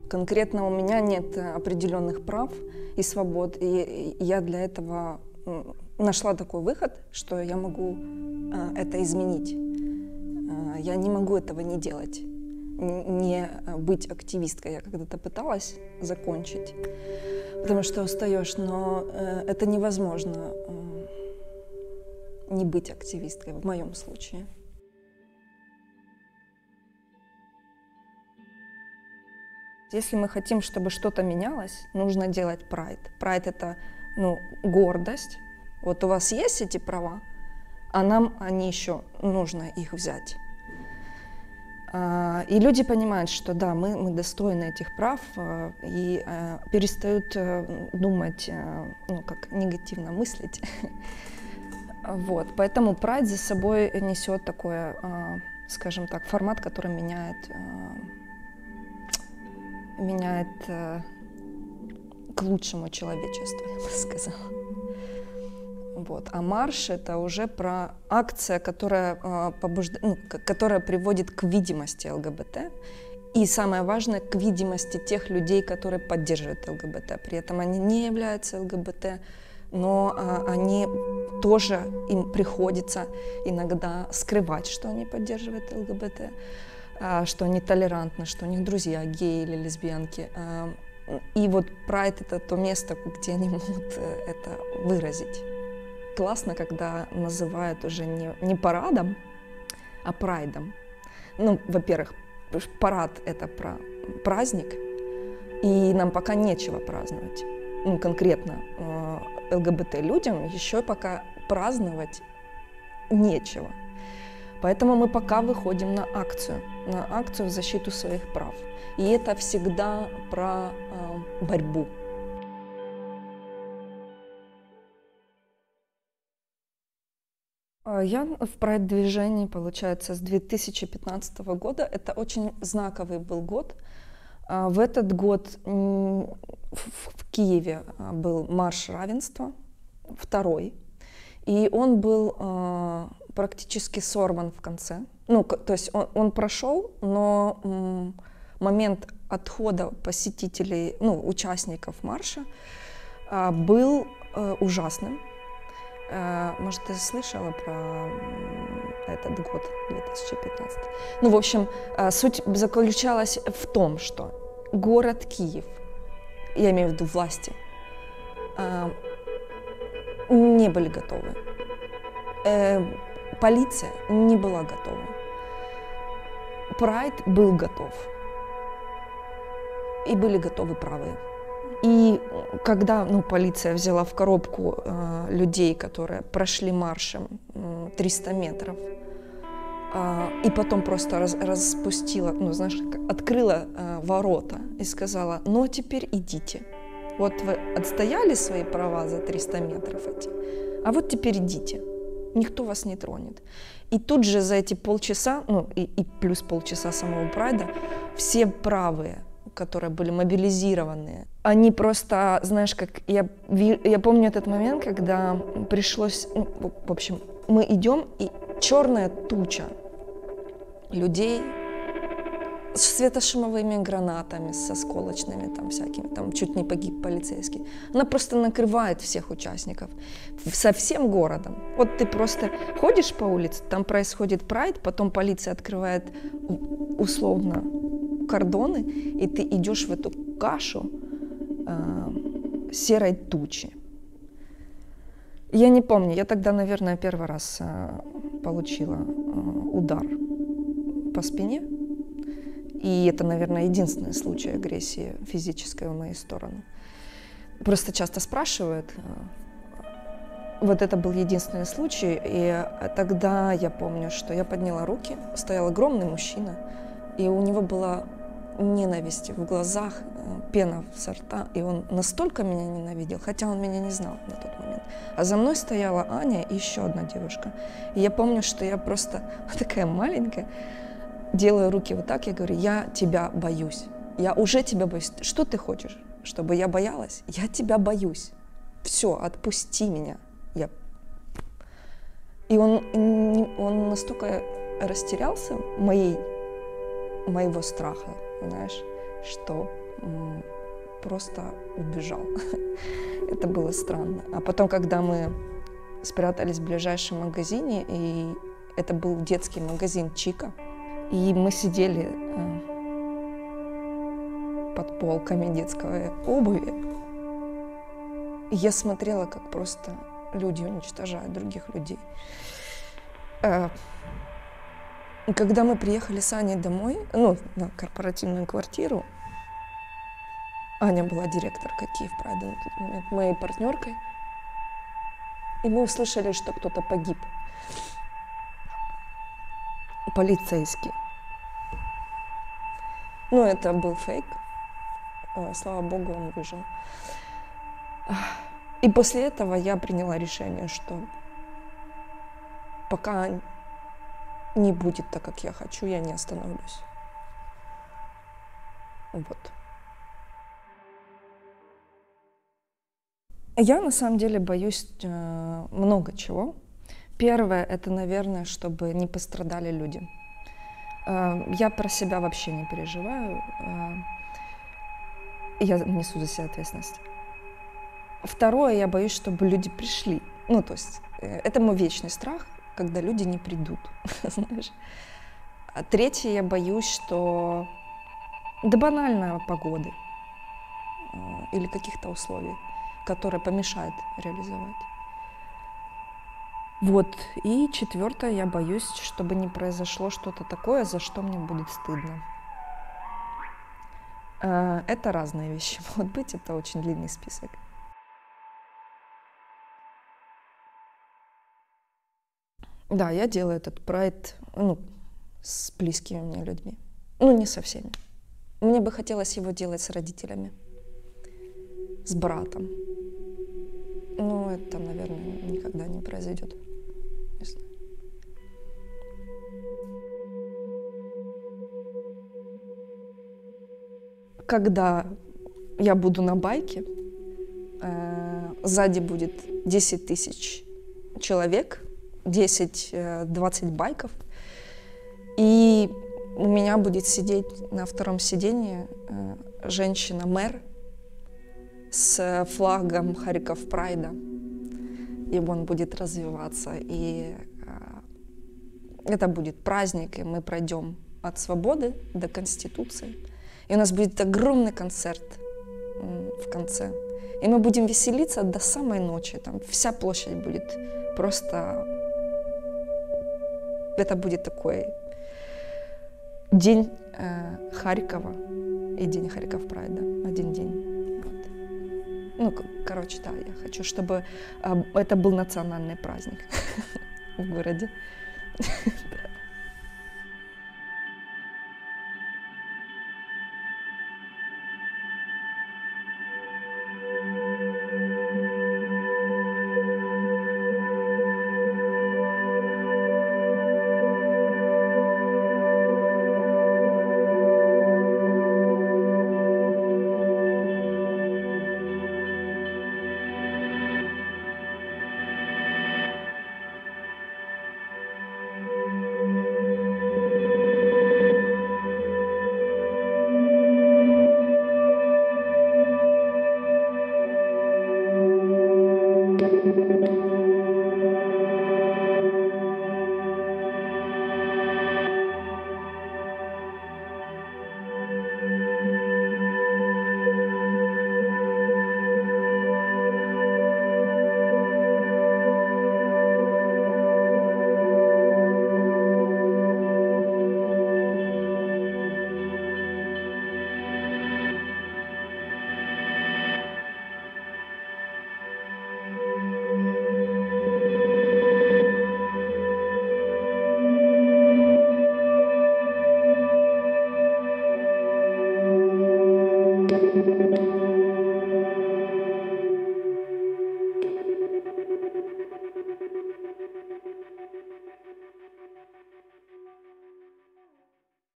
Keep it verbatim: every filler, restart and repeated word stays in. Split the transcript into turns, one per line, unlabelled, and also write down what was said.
конкретно у меня нет определенных прав и свобод, и я для этого нашла такой выход, что я могу это изменить. Я не могу этого не делать, не быть активисткой. Я когда-то пыталась закончить, потому что устаешь, но это невозможно не быть активисткой в моем случае. Если мы хотим, чтобы что-то менялось, нужно делать прайд. Прайд — это, ну, гордость. Вот у вас есть эти права, а нам они еще нужно их взять. И люди понимают, что да, мы, мы достойны этих прав, и перестают думать, ну, как негативно мыслить. Вот. Поэтому прайд за собой несет такой, скажем так, формат, который меняет, меняет к лучшему человечеству, я бы сказала. Вот. А марш — это уже про акция, которая, побужда... ну, которая приводит к видимости ЛГБТ. И самое важное, к видимости тех людей, которые поддерживают ЛГБТ. При этом они не являются ЛГБТ, но а, они тоже, им приходится иногда скрывать, что они поддерживают ЛГБТ, а, что они толерантны, что у них друзья геи или лесбиянки. А, и вот прайд — это то место, где они могут это выразить. Классно, когда называют уже не, не парадом, а прайдом. Ну, во-первых, парад — это про праздник, и нам пока нечего праздновать. Ну, конкретно э, ЛГБТ-людям еще пока праздновать нечего. Поэтому мы пока выходим на акцию, на акцию в защиту своих прав. И это всегда про э, борьбу. Я в прайд-движении, получается, с две тысячи пятнадцатого года. Это очень знаковый был год. В этот год в Киеве был марш равенства, второй. И он был практически сорван в конце. Ну, то есть он, он прошел, но момент отхода посетителей, ну, участников марша был ужасным. Может, ты слышала про этот год, две тысячи пятнадцатый? Ну, в общем, суть заключалась в том, что город Киев, я имею в виду власти, не были готовы. Полиция не была готова. Прайд был готов. И были готовы правые. И когда, ну, полиция взяла в коробку э, людей, которые прошли маршем э, триста метров, э, и потом просто раз, распустила, ну, знаешь, открыла э, ворота и сказала: ну, а теперь идите. Вот вы отстояли свои права за триста метров эти, а вот теперь идите. Никто вас не тронет. И тут же за эти полчаса, ну, и, и плюс полчаса самого прайда, все правые, которые были мобилизированные, они просто, знаешь, как я, я помню этот момент, когда пришлось, ну, в общем, мы идем, и черная туча людей с светошумовыми гранатами, с осколочными там всякими, там чуть не погиб полицейский. Она просто накрывает всех участников со всем городом. Вот ты просто ходишь по улице, там происходит прайд, потом полиция открывает условно кордоны, и ты идешь в эту кашу э, серой тучи. Я не помню, я тогда, наверное, первый раз э, получила э, удар по спине. И это, наверное, единственный случай агрессии физической в мою сторону. Просто часто спрашивают. Вот это был единственный случай. И тогда я помню, что я подняла руки, стоял огромный мужчина, и у него была ненависть в глазах, пена со рта, и он настолько меня ненавидел, хотя он меня не знал на тот момент. А за мной стояла Аня и еще одна девушка. И я помню, что я просто такая маленькая, делаю руки вот так, я говорю: я тебя боюсь, я уже тебя боюсь. Что ты хочешь, чтобы я боялась? Я тебя боюсь. Все, отпусти меня. Я... И он, он настолько растерялся моей, моего страха, знаешь, что просто убежал. Это было странно. А потом, когда мы спрятались в ближайшем магазине, и это был детский магазин Чика, и мы сидели под полками детской обуви, и я смотрела, как просто люди уничтожают других людей. И когда мы приехали с Аней домой, ну, на корпоративную квартиру, Аня была директоркой Киев Прайда на тот момент, моей партнеркой, и мы услышали, что кто-то погиб. Полицейский. Ну, это был фейк. Слава богу, он выжил. И после этого я приняла решение, что пока не будет так, как я хочу, я не остановлюсь. Вот. Я на самом деле боюсь э, много чего. Первое, это, наверное, чтобы не пострадали люди. Э, я про себя вообще не переживаю. Э, я несу за себя ответственность. Второе, я боюсь, чтобы люди пришли. Ну, то есть, э, это мой вечный страх, когда люди не придут, знаешь. А третье, я боюсь, что да банально погоды э, или каких-то условий, которые помешают реализовать. Вот. И четвертое, я боюсь, чтобы не произошло что-то такое, за что мне будет стыдно. Э, это разные вещи могут быть, это очень длинный список. Да, я делаю этот прайд, ну, с близкими мне людьми. Ну, не со всеми. Мне бы хотелось его делать с родителями, с братом. Но это, наверное, никогда не произойдет. Не знаю. Когда я буду на байке, э, сзади будет десять тысяч человек, десять-двадцать байков, и у меня будет сидеть на втором сиденье э, женщина-мэр с флагом Харьков Прайда, и он будет развиваться, и э, это будет праздник, и мы пройдем от свободы до Конституции, и у нас будет огромный концерт э, в конце, и мы будем веселиться до самой ночи, там вся площадь будет просто... Это будет такой день э, Харькова и день Харьков Прайда. Один день. Вот. Ну, короче, да, я хочу, чтобы э, это был национальный праздник в городе.